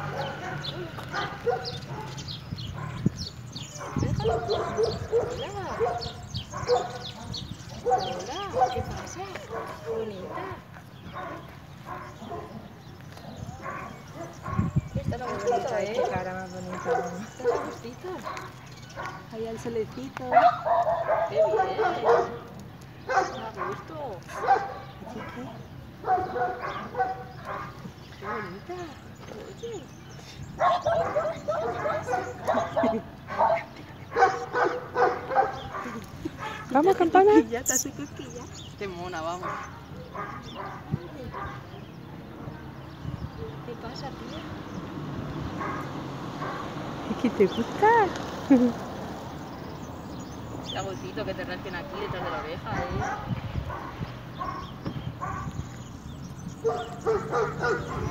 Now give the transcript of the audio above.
Déjalo. Hola. Hola, ¿qué pasa? Bonita. Estás a Qué gustito, bonita, ¿eh? qué cara más bonita. Estás a gustito. Ahí al solecito. ¡Qué bien! A gusto. ¿Así que? ¡Qué bonita! Oye. Te Vamos, hace campana. cosquilla, te hace cosquilla. Qué mona, vamos. ¿Qué pasa, tía? Es que te gusta. Qué gustito que te rasquen aquí detrás de la oreja, ¿eh?